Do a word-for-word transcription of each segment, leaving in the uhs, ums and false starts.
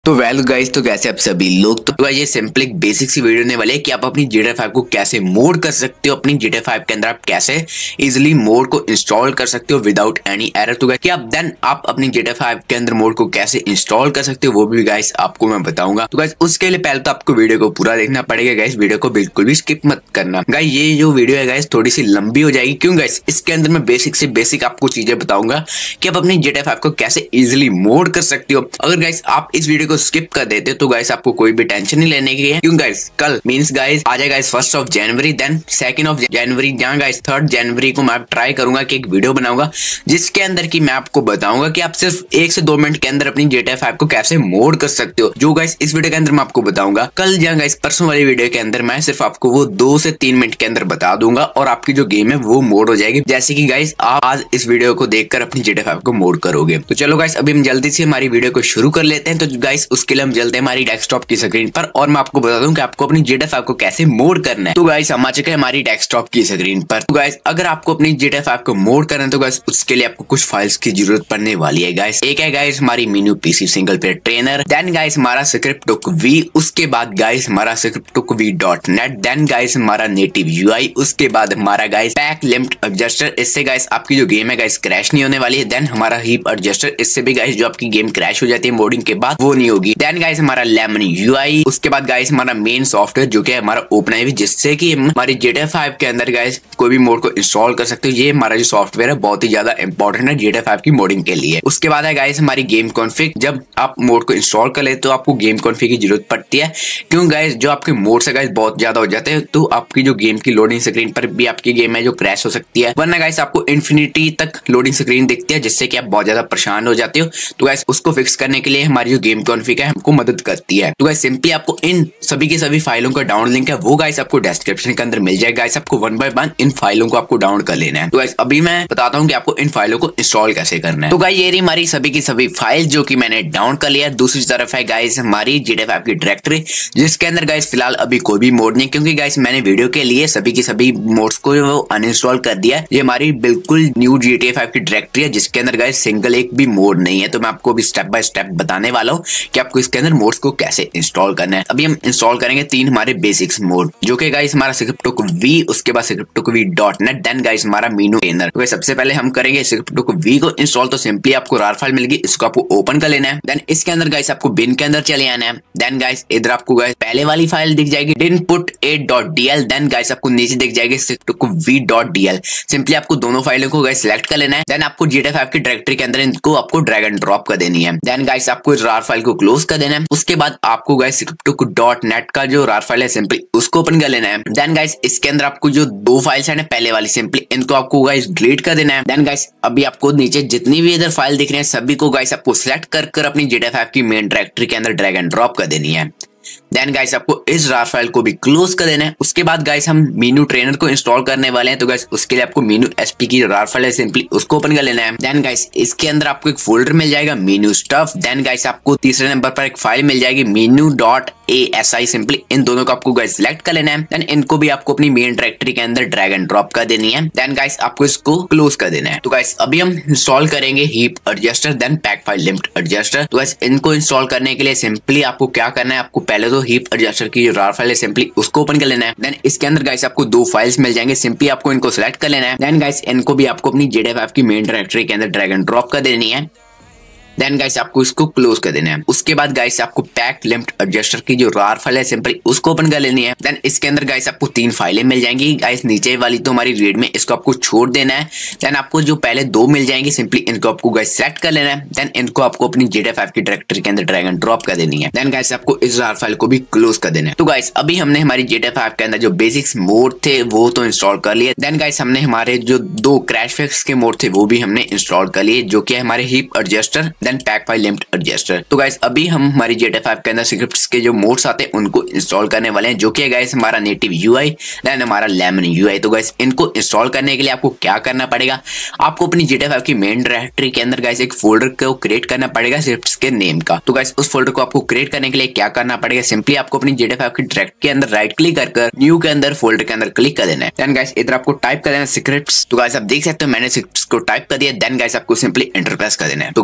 तो well guys, तो कैसे आप सभी लोग। तो गाइस ये सिंपल एक बेसिक सी वीडियो होने वाली है कि आप अपनी जी टी ए फाइव को कैसे मोड कर सकते हो। अपनी जी टी ए फाइव के अंदर आप कैसे इजीली मोड को इंस्टॉल कर सकते हो विदाउट एनी एरर। तो गाइस आप देन आप अपनी जी टी ए फाइव के अंदर मोड को कैसे इंस्टॉल कर सकते हो वो भी गाइस आपको मैं बताऊंगा। तो गाइस उसके लिए पहले तो आपको वीडियो को पूरा देखना पड़ेगा गाइस, वीडियो को बिल्कुल भी स्किप मत करना। गाइस ये जो वीडियो है गाइस थोड़ी सी लंबी हो जाएगी, क्यों गाइस इसके अंदर मैं बेसिक से बेसिक आपको चीजें बताऊंगा कि आप अपनी जी टी ए फाइव को कैसे इजिली मोड कर सकते हो। अगर गाइस आप इस वीडियो को स्किप कर देते तो गाइस आपको कोई भी टेंशन नहीं लेने की है, क्यों गाइस कल मींस गाइस आ जाएगा guys first of January, then second of January, जहां गाइस थर्ड जनवरी को मैं ट्राई करूंगा कि एक वीडियो बनाऊंगा जिसके अंदर की मैं आपको बताऊंगा कि आप सिर्फ एक से दो मिनट के अंदर अपनी जी टी ए फाइव को कैसे मोड कर सकते हो। जो गाइस इस वीडियो के अंदर मैं आपको बताऊंगा, कल जहां गाइस परसों वाली वीडियो के अंदर मैं सिर्फ आपको वो दो से तीन मिनट के अंदर बता दूंगा और आपकी जो गेम है वो मोड हो जाएगी, जैसे कि गाइस आप आज इस वीडियो को देखकर अपनी जी टी ए फाइव को मोड करोगे। तो चलो गाइस अभी हम जल्दी से हमारी वीडियो को शुरू कर लेते हैं। तो गाइस उसके लिए हम चलते हैं हमारी डेस्कटॉप की स्क्रीन पर और मैं आपको बता दूं कि आपको अपनी जी टी ए फाइव को कैसे मोड करना है। तो गाइस हम आ चुके हैं हमारी डेस्कटॉप की स्क्रीन पर। तो गाइस अगर आपको अपनी जी टी ए फाइव को मोड करना है तो गाइस उसके लिए आपको कुछ फाइल्स की जरूरत पड़ने वाली है गाइस। एक है गाइस हमारी menu PC single player trainer, then guys हमारा स्क्रिप्टोकवी, उसके बाद गाइस हमारा ScriptHookV dot net, then guys हमारा नेटिव यूआई, उसके बाद हमारा गाइस पैक लिम्ट एडजस्टर। इससे गाइस आपकी जो गेम है गाइस क्रैश नहीं होने वाली है। देन हमारा हीप एडजस्टर, इससे भी गाइस जो आपकी गेम क्रैश हो जाती है मोडिंग के बाद वो नहीं होगी। देन गाइस हमारा लेमन यूआई, उसके बाद गाइस हमारा मेन सॉफ्टवेयर जो कि हमारा ओपन है, जिससे कि हम हमारी जी टी ए फाइव के अंदर गाइस कोई भी मोड को इंस्टॉल कर सकते हो। ये हमारा जो सॉफ्टवेयर है बहुत ही ज्यादा इंपॉर्टेंट है जी टी ए फाइव की मोडिंग के लिए। उसके बाद है गाइस हमारी गेम कॉन्फ़िग। जब आप मोड को इंस्टॉल कर ले तो आपको गेम कॉन्फ़िग की जरूरत पड़ती है, क्यों गाइस जो आपके मोड से गाइस बहुत ज्यादा हो जाते हैं तो आपकी जो गेम की लोडिंग स्क्रीन पर भी आपकी गेम है जो क्रैश हो सकती है, वरना गाइस आपको इन्फिनिटी तक लोडिंग स्क्रीन दिखती है, जिससे कि आप बहुत ज्यादा परेशान हो जाते हो। तो गाइस उसको फिक्स करने के लिए हमारी जो गेम कॉन्फ़िग है हमको मदद करती है। तो गाइस सिंपली आपको इन सभी की सभी फाइलों का डाउनलोड लिंक है वो गाइस आपको डिस्क्रिप्शन के अंदर मिल जाएगा। गाइस आपको वन बाय वन इन फाइलों को आपको डाउनलोड कर लेना है। तो गाइस अभी मैं बताता हूं कि आपको इन फाइलों को इंस्टॉल कैसे करना है। तो गाइस ये रही हमारी सभी की सभी फाइल जो कि मैंने डाउनलोड कर लिया है। दूसरी तरफ है गाइस हमारी जी टी ए फाइव की डायरेक्टरी, जिसके अंदर गाइस फिलहाल अभी कोई भी मोड नहीं, क्योंकि गाइस मैंने वीडियो के लिए सभी की सभी मोड्स को अनइंस्टॉल कर दिया है। ये हमारी बिल्कुल new G T A five की डायरेक्टरी है जिसके अंदर गाइस सिंगल एक भी मोड नहीं है। तो मैं आपको अभी स्टेप बाय स्टेप बताने वाला हूँ कि आपको इसके अंदर मोड्स को कैसे इंस्टॉल करना है। अभी हम इंस्टॉल करेंगे तीन हमारे बेसिक्स मोड, जो कि गाइस हमारा स्क्रिप्टोकवी, उसके बाद script hook V dot net, then guys हमारा मेनू ट्रेनर। तो सबसे पहले हम करेंगे स्क्रिप्टोकवी को इंस्टॉल। तो सिंपली आपको rar फाइल मिलेगी, इसको आपको ओपन कर लेना है। देन इसके अंदर गाइस आपको बिन के अंदर चले आना है। देन गाइस इधर आपको गाइस पहले वाली फाइल दिख जाएगी dinput eight dot D L, then guys आपको नीचे दिख जाएगी script hook V dot D L. Simply आपको दोनों फाइलों को गाइस सिलेक्ट कर लेना है। देन आपको जी टी ए फाइव की डायरेक्टरी के अंदर इनको आपको ड्रैग एंड ड्रॉप कर देनी है। देन गाइस आपको rar फाइल को क्लोज कर देना है। उसके बाद आपको गाइस स्क्रिप्टोक डॉट नेट का जो rar फाइल है सिंपली उसको ओपन कर लेना है। देन गाइस इसके अंदर आपको जो दो फाइल्स है ना पहले वाली, सिंपली इनको आपको गाइस डिलीट कर देना है। देन गाइस अभी आपको नीचे जितनी भी इधर फाइल दिख रहे हैं सभी को गाइस आपको सिलेक्ट कर कर अपनी जी टी ए फाइव की मेन डायरेक्टरी के अंदर ड्रैग एंड ड्रॉप कर देनी है। देन गाइस आपको इस rar फाइल को भी क्लोज कर देना है। उसके बाद गाइस हम मेनू ट्रेनर को इंस्टॉल करने वाले हैं। तो गाइस उसके लिए आपको मेनू एसपी की rar फाइल है सिंपली उसको ओपन कर लेना है। देन गाइस इसके अंदर आपको एक फोल्डर मिल जाएगा मेनू स्टफ। देन गाइस आपको तीसरे नंबर पर एक फाइल मिल जाएगी menu dot A S I, simply इन दोनों को आपको गाइस सिलेक्ट कर लेना है। देन इनको भी आपको अपनी मेन डायरेक्टरी के अंदर ड्रैग एंड ड्रॉप कर देनी है। देन गाइस आपको इसको क्लोज कर देना है। तो गाइस अभी हम इंस्टॉल करेंगे heap adjuster, then pack file limit adjuster. तो गाइस इनको इंस्टॉल करने के लिए सिंपली आपको क्या करना है, आपको पहले तो हीप एडजस्टर की जो rar फाइल है सिंपली उसको ओपन कर लेना है। देन इसके अंदर गाइस आपको दो फाइल्स मिल जाएंगे, सिंपली आपको इनको सिलेक्ट कर लेना है। देन गाइस इनको भी आपको अपनी जी टी ए फाइव की मेन डायरेक्टरी के अंदर ड्रैग एंड ड्रॉप कर देनी है। देन गाइस आपको इसको क्लोज कर देना है। उसके बाद गाइस आपको पैक लिम्ट एडजस्टर की जो rar फाइल है सिंपली उसको ओपन कर लेनी है। देन इसके अंदर गाइस आपको तीन फाइलें मिल जाएंगी। गाइस नीचे वाली तो हमारी रीड में, इसको आपको छोड़ देना है। देन आपको जो पहले दो मिल जाएंगे सिंपली इनको आपको गाइस सेलेक्ट कर लेना है। देन इनको आपको अपनी जी टी ए फाइव की डायरेक्टरी के अंदर ड्रैग एंड ड्रॉप कर देनी है। देन गाइस आपको इस rar फाइल को भी क्लोज कर देना है। तो गाइस अभी हमने हमारी जी टी ए फाइव के अंदर जो बेसिक्स मोड थे वो तो इंस्टॉल कर लिए। देन गाइस हमने हमारे जो दो क्रैश फिक्स के मोड थे वो भी हमने इंस्टॉल कर लिए, जो कि हमारे heap adjuster then pack file limit adjuster. तो गाइस अभी हम हमारी जी टी ए फाइव के अंदर स्क्रिप्ट्स के जो मोड्स आते हैं उनको इंस्टॉल करने वाले हैं, जो कि गाइस हमारा नेटिव यूआई देन हमारा लेमन यूआई। तो गाइस इनको इंस्टॉल करने के लिए आपको क्या करना पड़ेगा, आपको अपनी जी टी ए फाइव की मेन डायरेक्टरी के अंदर गाइस एक फोल्डर को क्रिएट करना पड़ेगा स्क्रिप्ट्स के नेम का। तो गाइस उस फोल्डर को आपको क्रिएट करने के लिए क्या करना पड़ेगा, सिंपली आपको अपनी जी टी ए फाइव की डायरेक्टरी के अंदर राइट क्लिक कर न्यू के अंदर फोल्डर के अंदर क्लिक कर देना है। देन गाइस इधर आपको टाइप कर देना स्क्रिप्ट्स। तो गाइस आप देख सकते हो मैंने स्क्रिप्ट्स को टाइप कर दिया। देन गाइस आपको सिंपली एंटर प्रेस कर देना है। तो गाइस देन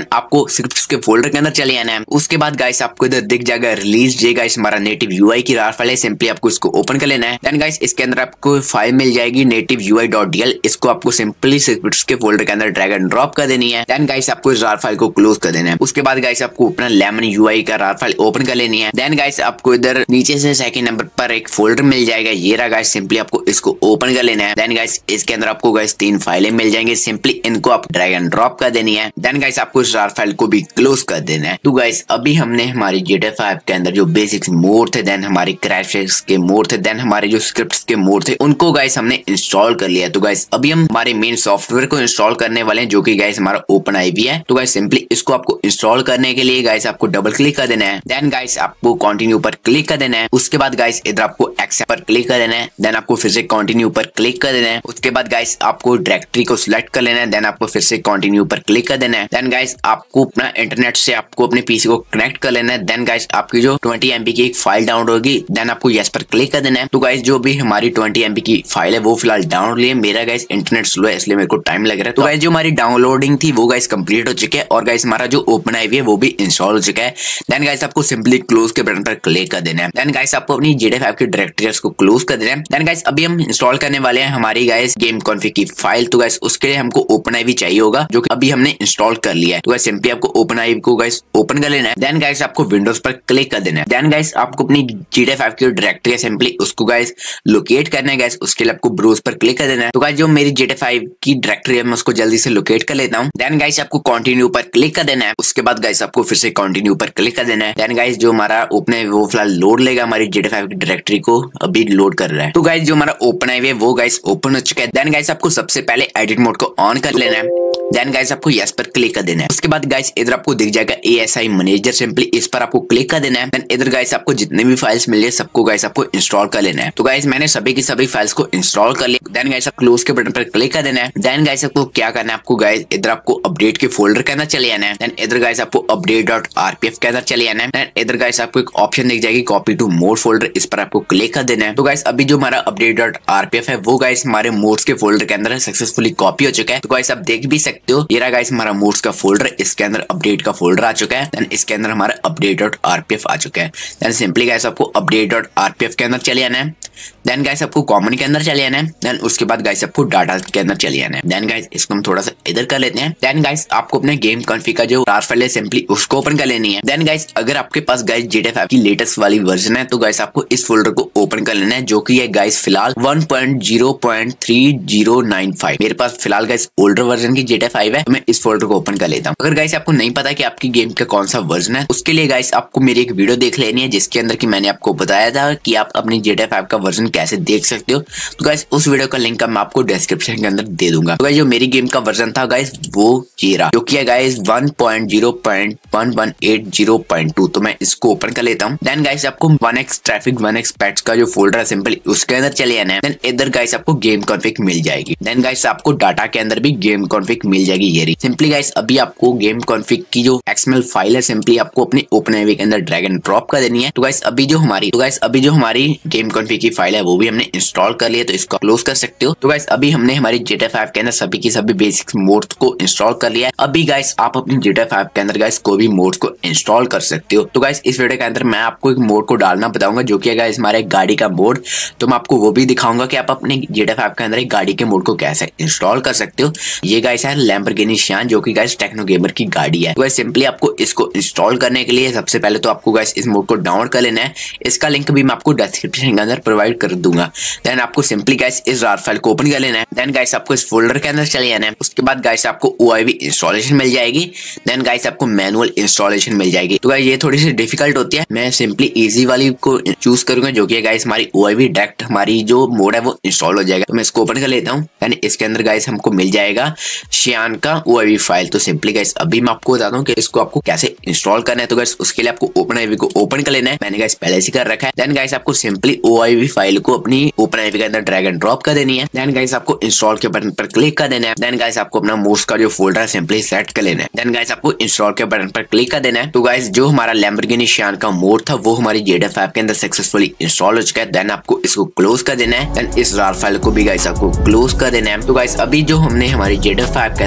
देन आपको स्क्रिप्ट्स के फोल्डर के अंदर चले आना है। उसके बाद गाइस आपको इधर दिख जाएगा रिलीज जे गाइस हमारा नेटिव यूआई की रार फाइल है, सिंपली आपको इसको ओपन कर लेना है। देन गाइस इसके अंदर आपको फाइल मिल जाएगी native UI dot D L, इसको आपको सिंपली स्क्रिप्ट्स के फोल्डर के अंदर ड्रैग एंड ड्रॉप कर देनी है। देन गाइस आपको इस रार फाइल को क्लोज कर देना है। उसके बाद गाइस आपको अपना लेमन यूआई का रार फाइल ओपन कर लेनी है। देन गाइस आपको इधर नीचे से सेकंड नंबर पर एक फोल्डर मिल जाएगा, ये रहा गाइस, सिंपली आपको इसको ओपन कर लेना है। देन गाइस इसके अंदर आपको गाइस तीन फाइलें मिल जाएंगे, सिंपली इनको आप ड्रैग एंड ड्रॉप कर देनी है। देन गाइस आपको इस रार फाइल को भी क्लोज कर देना है। तो गाइस अभी हमने हमारी जी टी ए फाइव के अंदर जो बेसिक्स मोड थे, देन हमारे क्रैश के मोड थे, देन हमारे जो स्क्रिप्ट्स के मोड थे, उनको गाइस हमने इंस्टॉल कर लिया। तो गाइस अभी हम हमारे मेन सॉफ्टवेयर को इंस्टॉल करने वाले हैं, जो कि गाइस हमारा ओपन आईवी है। तो गाइस सिंपली इसको आपको इंस्टॉल करने के लिए गाइस आपको डबल क्लिक कर देना है। देन गाइस आपको कंटिन्यू पर क्लिक कर देना है। उसके बाद गाइस इधर आपको एक्सेप्ट पर क्लिक कर देना है। देन आपको फिर से कंटिन्यू पर क्लिक कर देना है। उसके बाद गाइस आपको डायरेक्टरी को सिलेक्ट कर लेना है। देन आपको फिर से कंटिन्यू पर क्लिक कर देना है। देन गाइस आपको अपना इंटरनेट से आपको अपने पीसी को कनेक्ट कर लेना है। देन गाइस आपकी जो ट्वेंटी एमबी की एक फाइल डाउनलोड होगी, देन आपको यस पर क्लिक कर देना है। तो गाइस जो भी हमारी ट्वेंटी एमबी की फाइल है वो फिलहाल डाउनलोड लिए, मेरा गाइस इंटरनेट स्लो है इसलिए मेरे को टाइम लग रहा है। तो गाइस जो हमारी डाउनलोडिंग थी वो गाइस कंप्लीट हो चुकी है और गाइस हमारा जो ओपन आईवी है वो भी इंस्टॉल हो चुका है। देन गाइस आपको सिंपली क्लोज के बटन पर क्लिक कर देना है। देन गाइस आपको अपनी जी टी ए फाइव की डायरेक्टरीज को क्लोज कर देना है। देन गाइस अभी हम इंस्टॉल करने वाले हैं हमारी गाइस गेम कॉन्फ़िग की फाइल। तो गाइस उसके लिए हमको ओपन आईवी चाहिए होगा, जो कि अभी हमने इंस्टॉल कर लिया है। तो गाइस सिंपली आपको ओपन आईवी को गाइस ओपन कर लेना है। देन गाइस आपको विंडोज पर क्लिक कर देना है। देन गाइस आपको अपनी जी टी ए फाइव की डायरेक्टरी है, सिंपली उसको गाइस लोकेट करना है। गाइस उसके लिए आपको ब्राउज पर क्लिक कर देना है। तो गाइस जो मेरी जी टी ए फाइव की डायरेक्टरी है मैं उसको जल्दी से लोकेट कर लेता हूँ। देन गाइस आपको कंटिन्यू पर क्लिक कर देना है। उसके बाद गाइस आपको फिर से कंटिन्यू पर क्लिक कर देना है। देन गाइस जो हमारा ओपन है वो फिलहाल लोड लेगा, हमारी जी टी ए फाइव की डायरेक्टरी को अभी लोड कर रहा है। तो गाइस जो हमारा ओपन आईवी है वो गाइस ओपन हो चुका है। देन गाइस आपको सबसे पहले एडिट मोड को ऑन कर लेना है। देन गाइस आपको यस पर क्लिक कर देना है। उसके बाद गाइस इधर आपको दिख जाएगा A S I manager, simply इस पर आपको क्लिक कर देना है। देन इधर गाइस आपको जितने भी फाइल्स मिल रही है सबको गाइस आपको इंस्टॉल कर लेना है। तो गाइस मैंने सभी की सभी फाइल्स को इंस्टॉल कर लिया। देन गाइस आप क्लोज के बटन पर क्लिक कर देना है। देन गाइस आपको क्या करना है, आपको गाइस इधर आपको अपडेट के फोल्डर के अंदर चले आना है। देन इधर गाइस आपको अपडेट डॉट आरपीएफ के अंदर चले आना है। देन इधर गाइस आपको एक ऑप्शन दिख जाएगी कॉपी टू मोड फोल्डर, इस पर आपको क्लिक कर देना है। तो गाइस अभी जो हमारा अपडेट डॉट आरपीएफ है वो गाइस हमारे मोड्स के फोल्डर के अंदर सक्सेसफुली कॉपी हो चुका है। तो गाइस आप देख भी सकते हो, ये रहा गाइस हमारा मोड्स का फोल्डर, इसके अंदर अपडेट का फोल्डर आ चुका है। देन इसके अंदर हमारा अपडेट डॉट आरपीएफ आ चुका है। देन सिंपली गाइस आपको अपडेट डॉट आरपीएफ के अंदर चले आना है। देन गाइस आपको कॉमन के अंदर चले आना है। देन उसके बाद गाइस आपको डाटा के अंदर चले आना है। देन गाइस इसको हम थोड़ा सा इधर कर लेते हैं। देन गाइस आपको अपने गेम कॉन्फ़िग का जो रार फाइल है सिंपली उसको ओपन कर लेनी है। देन गाइस अगर आपके पास guys G T A five की लेटेस्ट वाली वर्जन है तो गाइस आपको इस फोल्डर को ओपन कर लेना है, जो कि है गाइस फिलहाल one point zero point three zero nine five. मेरे पास फिलहाल गाइस ओल्डर वर्जन की जी टी ए फाइव है, तो मैं इस फोल्डर को ओपन कर लेता हूँ। अगर गाइस आपको नहीं पता कि आपकी गेम का कौन सा वर्जन है, उसके लिए गाइस आपको मेरी एक वीडियो देख लेनी है जिसके अंदर की मैंने आपको बताया था कि आप अपनी जी टी ए फाइव का वर्जन कैसे देख सकते हो। तो गाइस उस वीडियो का लिंक मैं आपको डिस्क्रिप्शन के अंदर दे दूंगा। तो गाइस जो मेरी गेम का वर्जन था गाइस वो ये रहा, जो कि है guys one point zero point one one eight zero point two. तो मैं इसको ओपन कर लेता हूँ। देन गाइस आपको one X traffic one X patch का जो फोल्डर है सिंपली उसके अंदर चले आना है। देन इधर गाइस आपको गेम कॉन्फ़िग मिल जाएगी। देन गाइस आपको डाटा के अंदर भी गेम कॉन्फ़िग मिल जाएगी। ये रही सिंपली गाइस अभी आपको गेम कॉन्फ़िग की जो एक्सएमएल फाइल है सिंपली आपको अपने ओपन आईवी के अंदर ड्रैग एंड ड्रॉप कर देनी है। तो गाइस अभी जो हमारी तो गाइस अभी जो हमारी गेम कॉन्फ़िग की फाइल है वो भी हमने इंस्टॉल कर लिया, तो इसको क्लोज कर सकते हो। तो गाइस अभी हमने हमारी जी टी ए फाइव के अंदर सभी की सभी बेसिक मोड्स को इंस्टॉल कर लिया है। अभी गाइस आप अपनी जी टी ए फाइव के अंदर गाइस कोई भी मोड्स को इंस्टॉल कर सकते हो। तो गाइस इस वीडियो के अंदर मैं आपको एक मोड को डालना बताऊंगा, जो कि है गाइस हमारे गाड़ी का मोड। तो मैं आपको वो भी दिखाऊंगा कि आप अपने जी टी ए फाइव के अंदर एक गाड़ी के मोड को कैसे इंस्टॉल कर सकते हो। ये गाइस है लैम्बोर्गिनी शियान, जो कि गाइस टेक्नो गेमर की गाड़ी है। तो गाइस सिंपली आपको इसको इंस्टॉल करने के लिए सबसे पहले तो आपको गाइस इस मोड को डाउनलोड कर लेना है। इसका लिंक भी मैं आपको डिस्क्रिप्शन के अंदर प्रोवाइड कर दूंगा। देन आपको सिंपली गाइस इस रार फाइल को ओपन कर लेना है। देन गाइस आपको इस फोल्डर के अंदर चले जाना है। उसके बाद गाइस आपको ओ आई वी इंस्टॉलेशन मिल जाएगी। देन गाइस आपको मैनुअल इंस्टॉलेशन मिल जाएगी। तो गाइस ये थोड़ी सी डिफिकल्ट होती है, मैं सिंपली इजी वाली को चूज करूंगा, जो कि गाइस हमारी ओ आई वी डायरेक्ट हमारी जो मोड है वो इंस्टॉल हो जाएगा। तो मैं इसको ओपन कर लेता हूँ। देन इसके अंदर गाइस हमको मिल जाएगा शियान का ओ आई वी फाइल। तो सिंपली गाइस अभी मैं आपको बताता हूँ कि इसको आपको कैसे इंस्टॉल करना है। तो गाइस उसके लिए आपको ओपन आईवी को ओपन कर लेना है, मैंने गाइस पहले से कर रखा है। देन गाइस आपको simply O I V file को अपनी ओपन आईवी के अंदर ड्रैग एंड ड्रॉप कर देनी है। देन गाइस आपको इंस्टॉल के बटन पर क्लिक कर देना है। देन गाइस आपको अपना मोड्स का जो फोल्डर है सिंपली सेलेक्ट कर लेना है। देन गाइस आपको इंस्टॉल के बटन पर क्लिक कर देना है। तो गाइस जो हमारा लैम्बोर्गिनी शियान का मोड था वो हमारी जी टी ए फाइव के अंदर सक्सेसफुली इंस्टॉल हो चुका है। देन आपको इसको क्लोज कर देना है। देन इस रार फाइल को भी गाइस आपको क्लोज कर देना है। तो गाइस अभी जो हमने हमारी जी टी ए फाइव के अंदर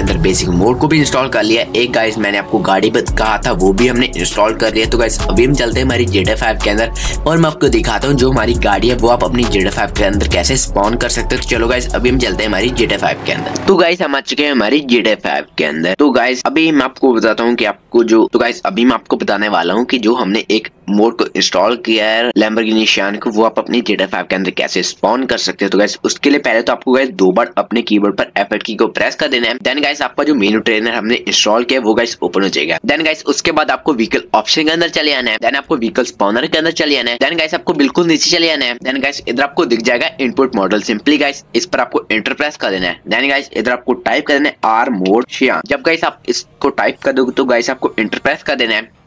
अंदर बेसिक मोड को भी इंस्टॉल कर लिया। एक गाइस मैंने आपको गाड़ी कहा था वो भी हमने इंस्टॉल कर लिया। तो गाइस अभी हम चलते हैं हमारी जी टी ए फाइव के अंदर और मैं आपको दिखाता हूँ जो हमारी गाड़ी है वो आप अपनी जी टी ए फाइव के अंदर कैसे स्पॉन कर सकते हो। तो चलो गाइस अभी हम चलते हैं हमारी जी टी ए फाइव के अंदर। तो गाइस हम आ चुके हैं हमारी जी टी ए फाइव के अंदर। तो गाइस अभी मैं आपको बताता हूँ कि आपको जो तो गाइस अभी मैं आपको बताने वाला हूँ कि जो हमने एक मोड को इंस्टॉल किया है लैम्बोर्गिनी शान को वो आप अपनी जी टी ए फाइव के अंदर कैसे स्पॉन कर सकते हो। तो गाइस उसके लिए पहले तो आपको गाइस दो बार अपने कीबोर्ड पर एफ एट की को प्रेस कर देना है। देन गाइस आपका जो मेनू ट्रेनर हमने इंस्टॉल किया वो गाइस ओपन हो जाएगा। देन गाइस उसके बाद आपको व्हीकल ऑप्शन के अंदर चले आना है। देन आपको व्हीकल स्पॉनर के अंदर चले आना है। देन गाइस आपको बिल्कुल नीचे चले आना है। देन गाइस इधर आपको दिख जाएगा इनपुट मॉडल। सिंपली गाइस इस पर आपको एंटर प्रेस कर देना है। देन गाइस इधर आपको टाइप कर देना है आर मोड शान। जब गाइस आप इसको टाइप कर दोगे तो गाइस आपको एंटर प्रेस कर देना है।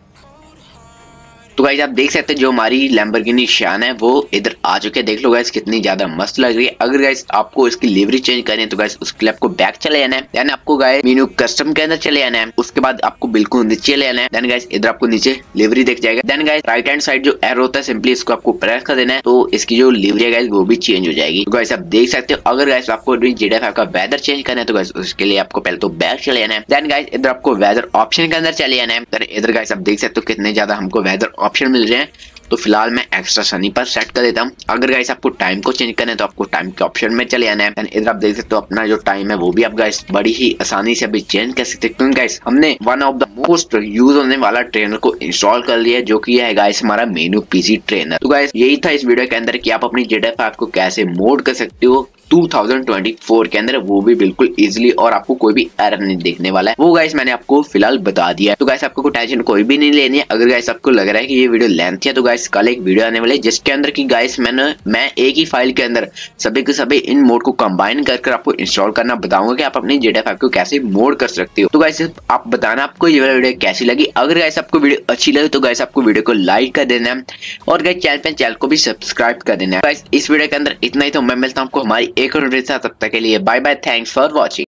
तो गाइस आप देख सकते हैं जो हमारी लैम्बोर्गिनी शान है वो इधर आ चुके हैं। देख लो गाइस कितनी ज्यादा मस्त लग रही है। अगर गाइस आपको इसकी लिवरी चेंज करनी है तो गाइस उसके लिए आपको बैक चले जाना है। देन आपको गाइस मेनू कस्टम के अंदर चले आना है। उसके बाद आपको बिल्कुल नीचे ले आना है। देन गाइस इधर आपको नीचे लिवरी दिख जाएगा। Then guys right hand side जो एरो होता है सिंपली इसको आपको प्रेस कर देना है तो इसकी जो लिवरी है गाइस वो भी चेंज हो जाएगी। तो गाइस आप देख सकते हो अगर गाइस आपको जी टी ए फाइव का वेदर चेंज करना है तो गाइस उसके लिए आपको पहले तो बैक चले आना है। देन गाइस इधर आपको वेदर ऑप्शन के अंदर चले आना है। देन इधर गाइस आप देख सकते हो कितने ज्यादा हमको वेदर ऑप्शन मिल रहे हैं। तो फिलहाल मैं एक्स्ट्रा सनी पर सेट कर देता हूँ। अगर गाइस आपको टाइम को चेंज करना है तो आपको टाइम के ऑप्शन में चले आना है। इधर आप देख सकते हो अपना जो टाइम है वो भी आप गाइस बड़ी ही आसानी से अभी चेंज कर सकते हैं क्योंकि गाइस हमने one of the most use होने वाला ट्रेनर को इंस्टॉल कर लिया है जो कि है गाइस हमारा मेनू पीसी ट्रेनर। तो गाइस यही था इस वीडियो के अंदर कि आप अपनी जी टी ए फाइव को कैसे मोड कर सकते हो टू थाउजेंड ट्वेंटी फोर के अंदर, वो भी बिल्कुल इजीली और आपको कोई भी एरर नहीं देखने वाला है। वो गाइस मैंने आपको फिलहाल बता दिया है। तो गाइस आपको टेंशन कोई भी नहीं लेनी है। अगर गाइस आपको लग रहा है कि ये वीडियो लेंथ है तो गाइस कल एक वीडियो आने वाली है जिसके अंदर की गाइस मैंने मैं एक ही फाइल के अंदर सभी के सभी इन मोड को कंबाइन कर कर आपको इंस्टॉल करना बताऊंगा कि आप अपनी जी टी ए फाइव को कैसे मोड कर सकते हो। तो गाइस आप बताना आपको ये वीडियो कैसी लगी। अगर गाइस आपको वीडियो अच्छी लगी तो गाइस आपको वीडियो को लाइक कर देना है और गाइस चैनल पे चैनल को भी सब्सक्राइब कर देना है। गाइस इस वीडियो के अंदर इतना ही। तो मैं मिलता हूँ आपको हमारी एक और वीडियो के साथ। तब तक के लिए bye bye. Thanks for watching.